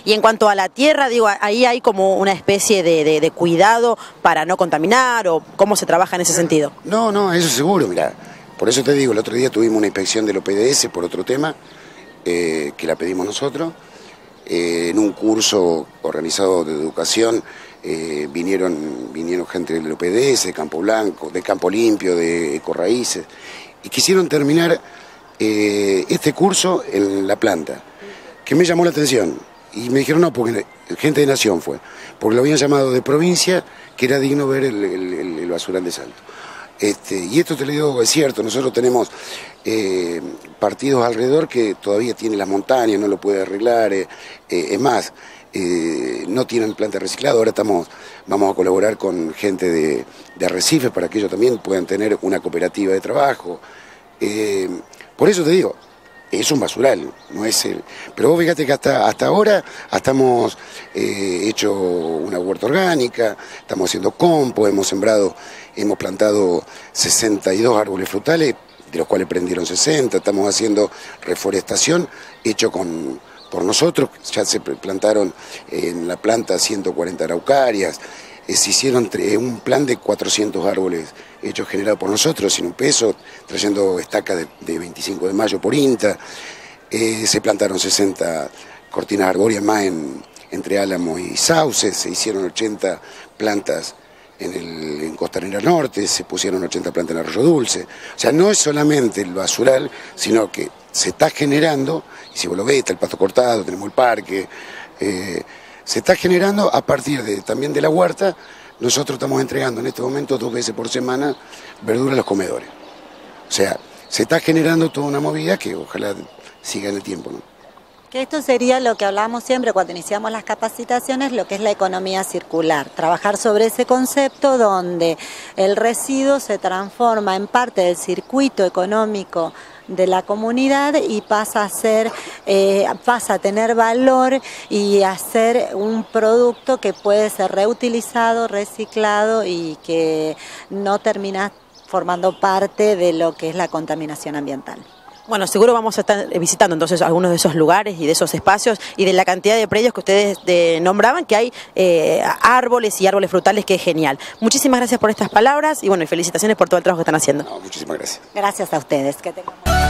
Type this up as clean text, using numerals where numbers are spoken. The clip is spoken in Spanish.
Y en cuanto a la tierra, digo, ahí hay como una especie de cuidado para no contaminar, o cómo se trabaja en ese sentido. No, eso seguro, mirá. Por eso te digo, el otro día tuvimos una inspección del OPDS por otro tema, que la pedimos nosotros. En un curso organizado de educación vinieron gente del OPDS, de Campo Blanco, de Campo Limpio, de Ecorraíces, y quisieron terminar este curso en la planta, que me llamó la atención. Y me dijeron, no, porque gente de Nación fue, porque lo habían llamado de provincia, que era digno ver el basural de Salto. Y esto te lo digo, es cierto, nosotros tenemos partidos alrededor que todavía tienen las montañas, no lo puede arreglar, es más, no tienen planta reciclada. Ahora vamos a colaborar con gente de Arrecifes para que ellos también puedan tener una cooperativa de trabajo. Por eso te digo, es un basural, no es el... Pero vos fíjate que hasta ahora estamos hecho una huerta orgánica, estamos haciendo compost, hemos plantado 62 árboles frutales, de los cuales prendieron 60, estamos haciendo reforestación hecho por nosotros, ya se plantaron en la planta 140 araucarias, se hicieron un plan de 400 árboles hechos generados por nosotros, sin un peso, trayendo estacas de 25 de mayo por INTA, se plantaron 60 cortinas arbóreas más entre álamos y sauces, se hicieron 80 plantas en Costanera Norte, se pusieron 80 plantas en Arroyo Dulce. O sea, no es solamente el basural, sino que se está generando, y si vos lo ves, está el pasto cortado, tenemos el parque, se está generando a partir también de la huerta. Nosotros estamos entregando en este momento 2 veces por semana verdura a los comedores. O sea, se está generando toda una movida que ojalá siga en el tiempo, ¿no? Que esto sería lo que hablamos siempre cuando iniciamos las capacitaciones, lo que es la economía circular. Trabajar sobre ese concepto donde el residuo se transforma en parte del circuito económico de la comunidad y pasa a tener valor y a ser un producto que puede ser reutilizado, reciclado y que no termina formando parte de lo que es la contaminación ambiental. Bueno, seguro vamos a estar visitando entonces algunos de esos lugares y de esos espacios y de la cantidad de predios que ustedes nombraban, que hay árboles y árboles frutales, que es genial. Muchísimas gracias por estas palabras y bueno, y felicitaciones por todo el trabajo que están haciendo. No, muchísimas gracias. Gracias a ustedes. Que tengan...